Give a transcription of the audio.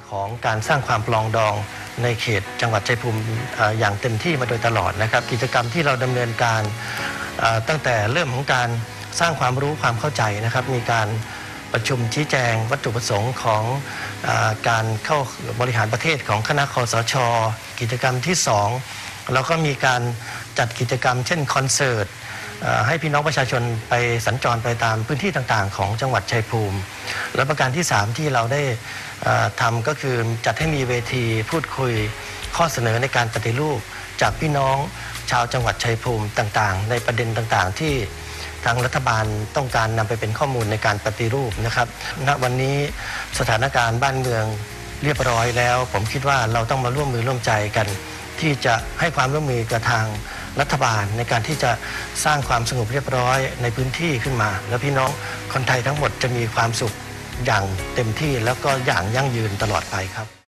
ของการสร้างความปรองดองในเขตจังหวัดชัยภูมิอย่างเต็มที่มาโดยตลอดนะครับกิจกรรมที่เราดำเนินการตั้งแต่เริ่มของการสร้างความรู้ความเข้าใจนะครับมีการประชุมชี้แจงวัตถุประสงค์ของการเข้าบริหารประเทศของคณะคสช.กิจกรรมที่2เราก็มีการจัดกิจกรรมเช่นคอนเสิร์ตให้พี่น้องประชาชนไปสัญจรไปตามพื้นที่ต่างๆของจังหวัดชัยภูมิและประการที่3ที่เราได้ทำก็คือจัดให้มีเวทีพูดคุยข้อเสนอในการปฏิรูปจากพี่น้องชาวจังหวัดชัยภูมิต่างๆในประเด็นต่างๆที่ทางรัฐบาลต้องการนำไปเป็นข้อมูลในการปฏิรูปนะครับณวันนี้สถานการณ์บ้านเมืองเรียบร้อยแล้วผมคิดว่าเราต้องมาร่วมมือร่วมใจกันที่จะให้ความร่วมมือกับทางรัฐบาลในการที่จะสร้างความสงบเรียบร้อยในพื้นที่ขึ้นมาแล้วพี่น้องคนไทยทั้งหมดจะมีความสุขอย่างเต็มที่แล้วก็อย่างยั่งยืนตลอดไปครับ